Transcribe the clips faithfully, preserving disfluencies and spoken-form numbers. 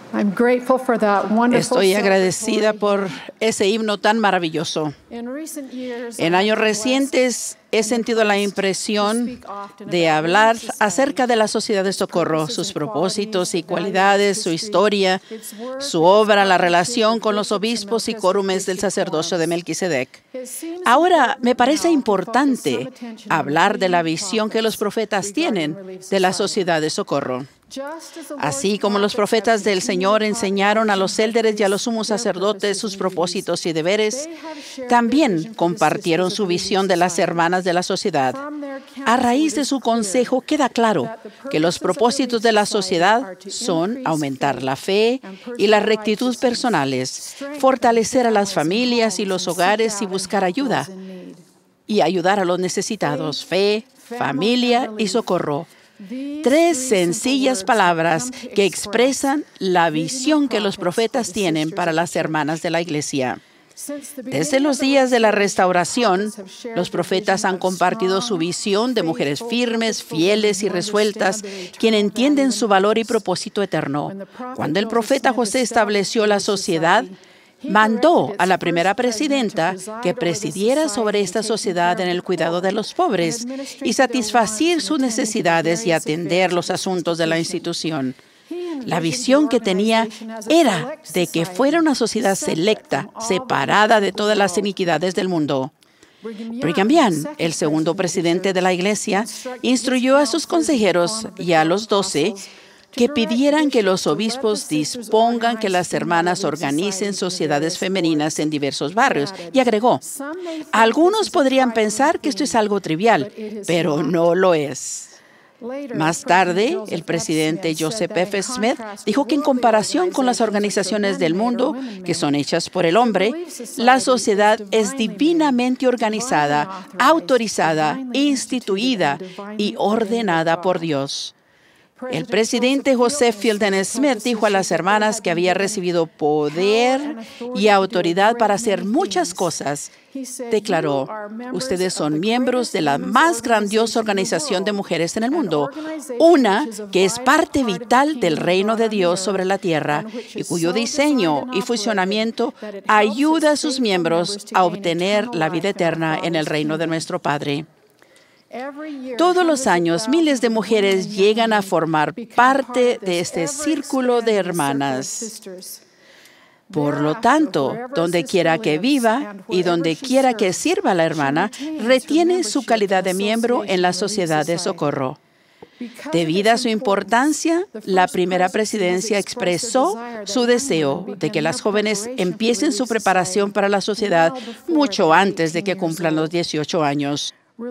I'm grateful for that wonderful Estoy agradecida celebratory por ese himno tan maravilloso. hymn. In recent years, En I años have been blessed recientes he sentido la impresión de hablar acerca de la Sociedad de Socorro, sus propósitos y cualidades, su historia, su obra, la relación con los obispos y córumes del sacerdocio de Melquisedec. Ahora me parece importante hablar de la visión que los profetas tienen de la Sociedad de Socorro. Así como los profetas del Señor enseñaron a los élderes y a los sumos sacerdotes sus propósitos y deberes, también compartieron su visión de las hermanas de la sociedad. A raíz de su consejo queda claro que los propósitos de la sociedad son aumentar la fe y la rectitud personales, fortalecer a las familias y los hogares y buscar ayuda, y ayudar a los necesitados, fe, familia y socorro. Tres sencillas palabras que expresan la visión que los profetas tienen para las hermanas de la Iglesia. Desde los días de la Restauración, los profetas han compartido su visión de mujeres firmes, fieles y resueltas, quienes entienden su valor y propósito eterno. Cuando el profeta José estableció la sociedad, mandó a la primera presidenta que presidiera sobre esta sociedad en el cuidado de los pobres y satisfacer sus necesidades y atender los asuntos de la institución. La visión que tenía era de que fuera una sociedad selecta, separada de todas las iniquidades del mundo. Brigham Young, el segundo presidente de la Iglesia, instruyó a sus consejeros y a los doce que pidieran que los obispos dispongan que las hermanas organicen sociedades femeninas en diversos barrios. Y agregó, algunos podrían pensar que esto es algo trivial, pero no lo es. Más tarde, el presidente Joseph F. Smith dijo que en comparación con las organizaciones del mundo, que son hechas por el hombre, la sociedad es divinamente organizada, autorizada, instituida y ordenada por Dios. El presidente Joseph Fielding Smith dijo a las hermanas que había recibido poder y autoridad para hacer muchas cosas. Declaró, ustedes son miembros de la más grandiosa organización de mujeres en el mundo, una que es parte vital del reino de Dios sobre la tierra y cuyo diseño y funcionamiento ayuda a sus miembros a obtener la vida eterna en el reino de nuestro Padre. Todos los años, miles de mujeres llegan a formar parte de este círculo de hermanas. Por lo tanto, donde quiera que viva y donde quiera que sirva la hermana, retiene su calidad de miembro en la sociedad de socorro. Debido a su importancia, la primera presidencia expresó su deseo de que las jóvenes empiecen su preparación para la sociedad mucho antes de que cumplan los dieciocho años.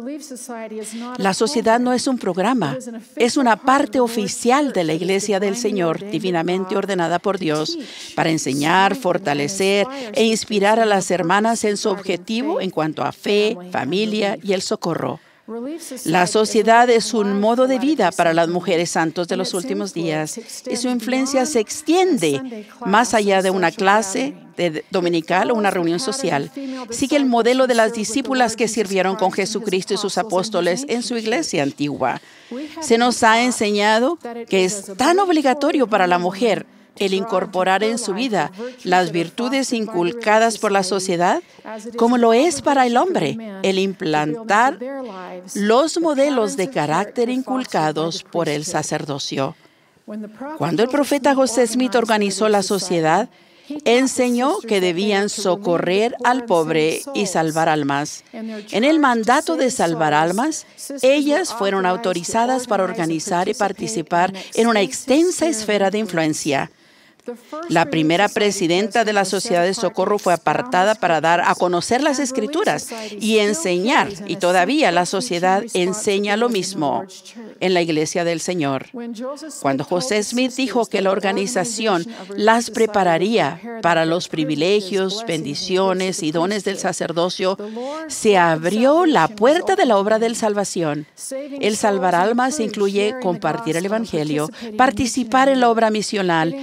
La sociedad no es un programa, es una parte oficial de la Iglesia del Señor, divinamente ordenada por Dios, para enseñar, fortalecer e inspirar a las hermanas en su objetivo en cuanto a fe, familia y el socorro. La sociedad es un modo de vida para las mujeres santos de los últimos días y su influencia se extiende más allá de una clase de dominical o una reunión social. Sigue el modelo de las discípulas que sirvieron con Jesucristo y sus apóstoles en su iglesia antigua. Se nos ha enseñado que es tan obligatorio para la mujer el incorporar en su vida las virtudes inculcadas por la sociedad, como lo es para el hombre el implantar los modelos de carácter inculcados por el sacerdocio. Cuando el profeta José Smith organizó la sociedad, enseñó que debían socorrer al pobre y salvar almas. En el mandato de salvar almas, ellas fueron autorizadas para organizar y participar en una extensa esfera de influencia. La primera presidenta de la Sociedad de Socorro fue apartada para dar a conocer las Escrituras y enseñar, y todavía la sociedad enseña lo mismo en la Iglesia del Señor. Cuando José Smith dijo que la organización las prepararía para los privilegios, bendiciones y dones del sacerdocio, se abrió la puerta de la obra de salvación. El salvar almas incluye compartir el Evangelio, participar en la obra misional, en la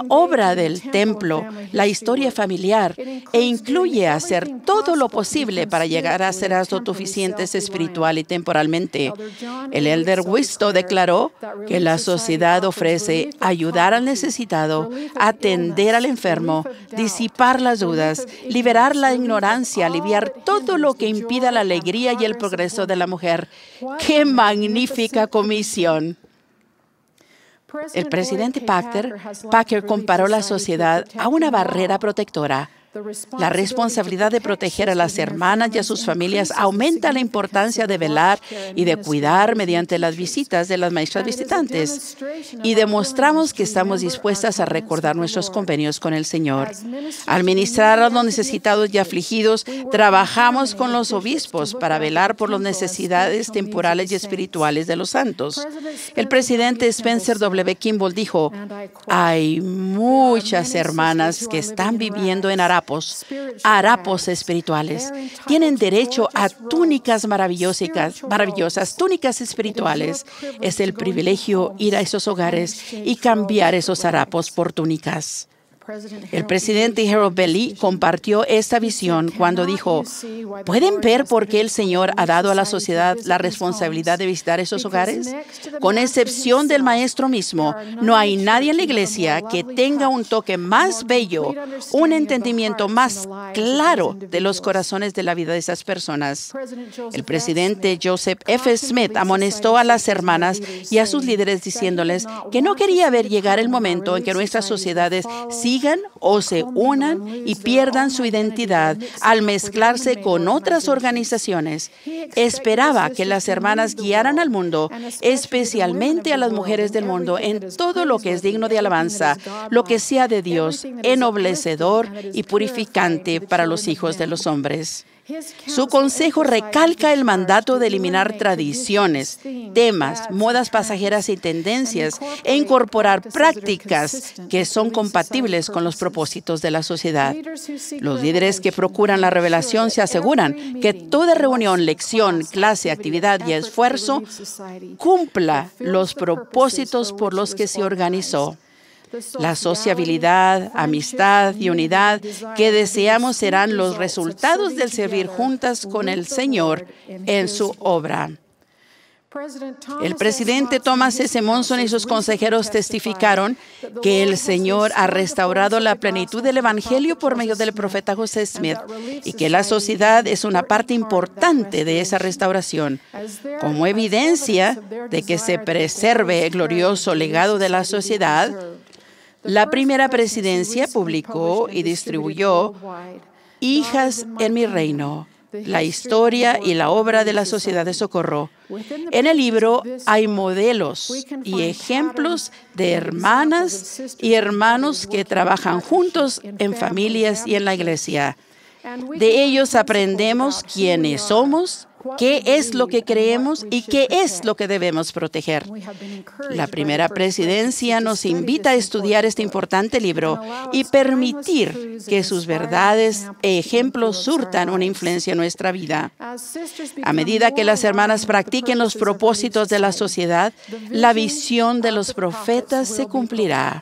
obra del templo, la historia familiar, e incluye hacer todo lo posible para llegar a ser autosuficientes espiritual y temporalmente. El elder Wisto declaró que la sociedad ofrece ayudar al necesitado, atender al enfermo, disipar las dudas, liberar la ignorancia, aliviar todo lo que impida la alegría y el progreso de la mujer. ¡Qué magnífica comisión! El presidente Packer, Packer comparó la sociedad a una barrera protectora. La responsabilidad de proteger a las hermanas y a sus familias aumenta la importancia de velar y de cuidar mediante las visitas de las maestras visitantes. Y demostramos que estamos dispuestas a recordar nuestros convenios con el Señor. Al ministrar a los necesitados y afligidos, trabajamos con los obispos para velar por las necesidades temporales y espirituales de los santos. El presidente Spencer W. Kimball dijo: hay muchas hermanas que están viviendo en harapos, harapos espirituales. Tienen derecho a túnicas maravillosas, maravillosas, túnicas espirituales. Es el privilegio ir a esos hogares y cambiar esos harapos por túnicas. El presidente Harold Bailey compartió esta visión cuando dijo: ¿pueden ver por qué el Señor ha dado a la sociedad la responsabilidad de visitar esos hogares? Con excepción del maestro mismo, no hay nadie en la iglesia que tenga un toque más bello, un entendimiento más claro de los corazones de la vida de esas personas. El presidente Joseph F. Smith amonestó a las hermanas y a sus líderes diciéndoles que no quería ver llegar el momento en que nuestras sociedades sigan o se unan y pierdan su identidad al mezclarse con otras organizaciones. Esperaba que las hermanas guiaran al mundo, especialmente a las mujeres del mundo, en todo lo que es digno de alabanza, lo que sea de Dios, ennoblecedor y purificante para los hijos de los hombres. Su consejo recalca el mandato de eliminar tradiciones, temas, modas pasajeras y tendencias e incorporar prácticas que son compatibles con los propósitos de la sociedad. Los líderes que procuran la revelación se aseguran que toda reunión, lección, clase, actividad y esfuerzo cumpla los propósitos por los que se organizó. La sociabilidad, amistad y unidad que deseamos serán los resultados del servir juntas con el Señor en su obra. El presidente Thomas S. Monson y sus consejeros testificaron que el Señor ha restaurado la plenitud del Evangelio por medio del profeta José Smith y que la sociedad es una parte importante de esa restauración. Como evidencia de que se preserve el glorioso legado de la sociedad, la primera presidencia publicó y distribuyó Hijas en mi reino, la historia y la obra de la Sociedad de Socorro. En el libro hay modelos y ejemplos de hermanas y hermanos que trabajan juntos en familias y en la iglesia. De ellos aprendemos quiénes somos, qué es lo que creemos y qué es lo que debemos proteger. La primera presidencia nos invita a estudiar este importante libro y permitir que sus verdades e ejemplos surtan una influencia en nuestra vida. A medida que las hermanas practiquen los propósitos de la sociedad, la visión de los profetas se cumplirá.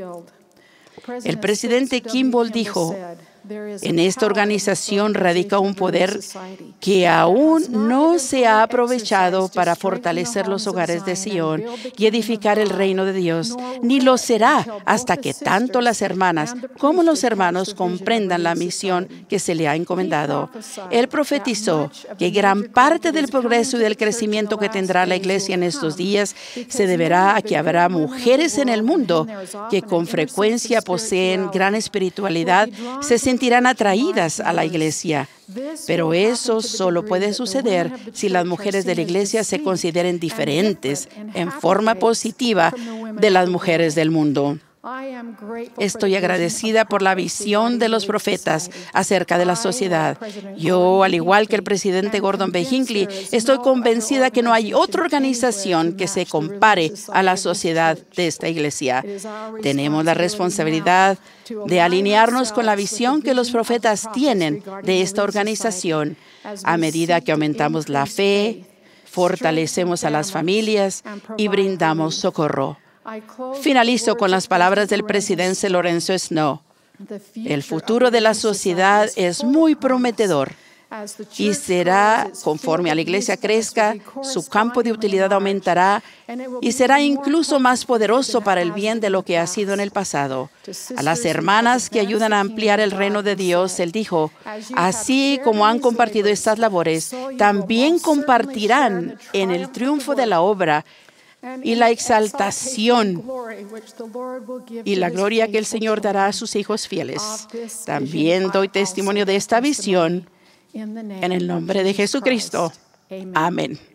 El presidente Kimball dijo: en esta organización radica un poder que aún no se ha aprovechado para fortalecer los hogares de Sion y edificar el reino de Dios, ni lo será hasta que tanto las hermanas como los hermanos comprendan la misión que se le ha encomendado. Él profetizó que gran parte del progreso y del crecimiento que tendrá la iglesia en estos días se deberá a que habrá mujeres en el mundo que con frecuencia poseen gran espiritualidad, se sentirán atraídas a la iglesia. Pero eso solo puede suceder si las mujeres de la iglesia se consideren diferentes en forma positiva de las mujeres del mundo. Estoy agradecida por la visión de los profetas acerca de la sociedad. Yo, al igual que el presidente Gordon B. Hinckley, estoy convencida que no hay otra organización que se compare a la sociedad de esta iglesia. Tenemos la responsabilidad de alinearnos con la visión que los profetas tienen de esta organización. A medida que aumentamos la fe, fortalecemos a las familias y brindamos socorro. Finalizo con las palabras del presidente Lorenzo Snow. El futuro de la sociedad es muy prometedor y será, conforme a la iglesia crezca, su campo de utilidad aumentará y será incluso más poderoso para el bien de lo que ha sido en el pasado. A las hermanas que ayudan a ampliar el reino de Dios, Él dijo, así como han compartido estas labores, también compartirán en el triunfo de la obra y la exaltación y la gloria que el Señor dará a sus hijos fieles. También doy testimonio de esta visión en el nombre de Jesucristo. Amén.